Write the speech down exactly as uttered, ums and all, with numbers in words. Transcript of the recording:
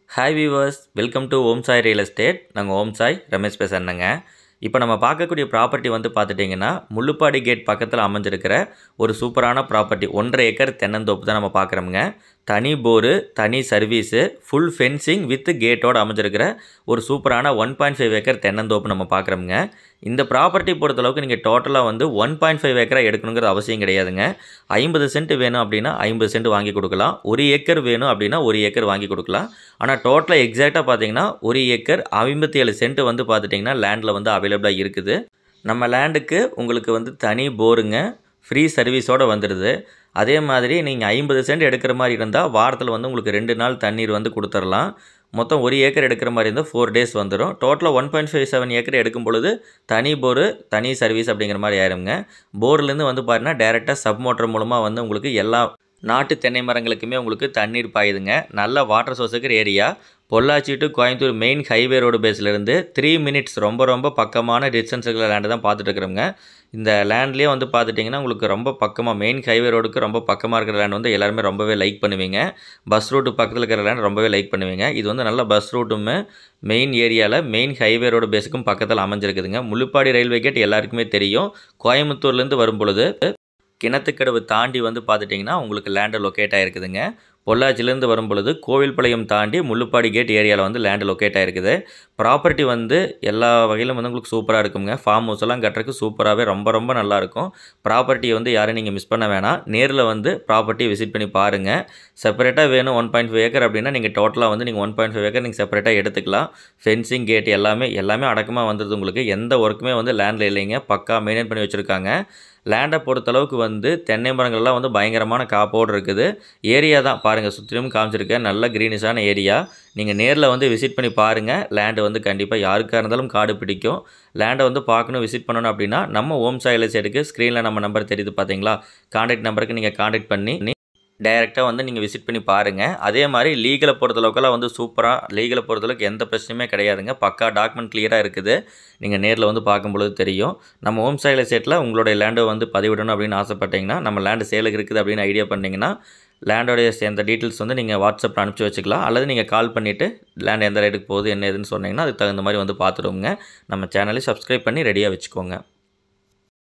Hi viewers, welcome to Om Sai real estate. நாங்கள் ஓம் சாய் ரமேஷ் பேசுகிறேங்க. இப்போ நம்ம பார்க்கக்கூடிய ப்ராப்பர்ட்டி வந்து பார்த்துட்டிங்கன்னா முள்ளுப்பாடி கேட் பக்கத்தில் அமைஞ்சிருக்கிற ஒரு சூப்பரான ப்ராப்பர்ட்டி. ஒன்றரை ஏக்கர் தென்னந்தோப்பு தான் நம்ம பார்க்குறோமுங்க. தனி போரு, தனி சர்வீஸு, ஃபுல் ஃபென்சிங் வித் கேட்டோடு அமைஞ்சிருக்கிற ஒரு சூப்பரான ஒன் பாயிண்ட் ஃபைவ் ஏக்கர் தென்னந்தோப்பு நம்ம பார்க்குறோமுங்க. இந்த ப்ராப்பர்ட்டி பொறுத்தளவுக்கு நீங்கள் டோட்டலாக வந்து ஒன் பாயிண்ட் ஃபைவ் ஏக்கராக எடுக்கணுங்கிற அவசியம் கிடையாதுங்க. ஐம்பது சென்ட் வேணும் அப்படின்னா ஐம்பது சென்ட் வாங்கி கொடுக்கலாம். ஒரு ஏக்கர் வேணும் அப்படின்னா ஒரு ஏக்கர் வாங்கி கொடுக்கலாம். ஆனால் டோட்டலாக எக்ஸாக்டாக பார்த்தீங்கன்னா ஒரு ஏக்கர் ஐம்பத்தி ஏழு சென்ட் வந்து பார்த்துட்டிங்கன்னா லேண்டில் வந்து அவைலபிளாக இருக்குது. நம்ம லேண்டுக்கு உங்களுக்கு வந்து தனி போருங்க, ஃப்ரீ சர்வீஸோடு வந்துடுது. அதே மாதிரி நீங்கள் ஐம்பது சென்ட் எடுக்கிற மாதிரி இருந்தால் வாரத்தில் வந்து உங்களுக்கு ரெண்டு நாள் தண்ணீர் வந்து கொடுத்துடலாம். மொத்தம் ஒரு ஏக்கர் எடுக்கிற மாதிரி இருந்தால் ஃபோர் டேஸ் வந்துடும். டோட்டலாக one point five seven acre எடுக்கும் பொழுது தனி போரு, தனி சர்வீஸ் அப்படிங்கிற மாதிரி ஆயிருங்க. போர்லேருந்து வந்து பார்த்தீங்கன்னா டேரெக்டாக சப் மோட்டர் மூலமாக வந்து உங்களுக்கு எல்லா நாட்டு தென்னை மரங்களுக்குமே உங்களுக்கு தண்ணீர் பாயுதுங்க. நல்ல வாட்டர் சோர்ஸ் இருக்கிற area. Pollachi to Coimbatore main highway road பேஸ்லேருந்து த்ரீ மினிட்ஸ் ரொம்ப ரொம்ப பக்கமான டிஸ்டன்ஸ் இருக்கிற லேண்டு தான் பார்த்துட்டு இருக்கிறோங்க. இந்த லேண்ட்லேயே வந்து பார்த்துட்டிங்கன்னா உங்களுக்கு ரொம்ப பக்கமாக மெயின் ஹைவே ரோடுக்கு ரொம்ப பக்கமாக இருக்கிற லேண்ட் வந்து எல்லாருமே ரொம்பவே லைக் பண்ணுவீங்க. பஸ் ரூட்டு பக்கத்தில் இருக்கிற லேண்ட் ரொம்பவே லைக் பண்ணுவீங்க. இது வந்து நல்ல பஸ் ரூட்டுமே மெயின் ஏரியாவில் மெயின் ஹைவே ரோடு பேஸுக்கும் பக்கத்தில் அமைஞ்சிருக்குதுங்க. முள்ளுப்பாடி ரயில்வே கேட் எல்லாருக்குமே தெரியும். கோயம்புத்தூர்லேருந்து வரும் பொழுது கிணத்துக்கடவு தாண்டி வந்து பார்த்துட்டிங்கன்னா உங்களுக்கு லேண்டு லொக்கேட் ஆகிருக்குதுங்க. பொள்ளாச்சிலேருந்து வரும் பொழுது கோவில்பாளையம் தாண்டி முள்ளுப்பாடி கேட் ஏரியாவில் வந்து லேண்டு லொக்கேட் ஆகிருக்குது. ப்ராப்பர்ட்டி வந்து எல்லா வகையிலும் வந்து உங்களுக்கு சூப்பராக இருக்குங்க. ஃபார்ம் ஹவுஸ் எல்லாம் கட்டுறதுக்கு சூப்பராகவே ரொம்ப ரொம்ப நல்லாயிருக்கும். ப்ராப்பர்ட்டியை வந்து யாரும் நீங்கள் மிஸ் பண்ண வேணாம். நேரில் வந்து ப்ராப்பர்ட்டியை விசிட் பண்ணி பாருங்கள். செப்பரேட்டாக வேணும் ஒன் பாயிண்ட் ஃபைவ் ஏக்கர் அப்படின்னா நீங்கள் டோட்டலாக வந்து நீங்கள் ஒன் பாயிண்ட் ஃபைவ் ஏக்கர் நீங்கள் செப்பரேட்டாக எடுத்துக்கலாம். ஃபென்சிங் கேட் எல்லாமே எல்லாமே அடக்கமாக வந்துடுது. உங்களுக்கு எந்த ஒர்க்குமே வந்து லேண்டில் இல்லைங்க. பக்கா மெயின்டைன் பண்ணி வச்சுருக்காங்க. லேண்டை பொறுத்தளவுக்கு வந்து தென்னை மரங்கள்லாம் வந்து பயங்கரமான காப்போடு இருக்குது. ஏரியா தான் பாருங்கள், சுற்றிலும் காமிச்சிருக்கேன். நல்ல க்ரீனிஷான ஏரியா. நீங்கள் நேரில் வந்து விசிட் பண்ணி பாருங்கள். லேண்டு வந்து கண்டிப்பாக யாருக்காக இருந்தாலும் காடு பிடிக்கும். லேண்டை வந்து பார்க்கணும், விசிட் பண்ணணும் அப்படின்னா நம்ம ஓம் சாய் ரியல் எஸ்டேட்டுக்கு ஸ்க்ரீனில் நம்ம நம்பர் தெரியுது பார்த்தீங்களா, கான்டாக்ட் நம்பருக்கு நீங்கள் கான்டாக்ட் பண்ணி டைரெக்டாக வந்து நீங்கள் விசிட் பண்ணி பாருங்கள். அதே மாதிரி லீகலை பொறுத்தளவுக்கெல்லாம் வந்து சூப்பராக, லீகலை பொறுத்தளவுக்கு எந்த பிரச்சனையுமே கிடையாதுங்க. பக்கா டாக்குமெண்ட் கிளியராக இருக்குது. நீங்கள் நேரில் வந்து பார்க்கும்பொழுது தெரியும். நம்ம ஓம் சாய் ரியல் எஸ்டேட்டில் உங்களுடைய லேண்டை வந்து பதிவிடணும் அப்படின்னு ஆசைப்பட்டீங்கன்னா, நம்ம லேண்டு சேலுக்கு இருக்குது அப்படின்னு ஐடியா பண்ணிங்கன்னா லேண்டோடைய சேர்ந்த டீட்டெயில்ஸ் வந்து நீங்கள் வாட்ஸ்அப்பில் அனுப்பிச்சி வச்சுக்கலாம். அல்லது நீங்கள் கால் பண்ணிவிட்டு லேண்ட் எந்த ரேட்டுக்கு போகுது என்ன ஏதுன்னு சொன்னீங்கன்னா அதுக்கு தகுந்த மாதிரி வந்து பார்த்துடுவோங்க. நம்ம சேனலை சப்ஸ்கிரைப் பண்ணி ரெடியாக வச்சுக்கோங்க.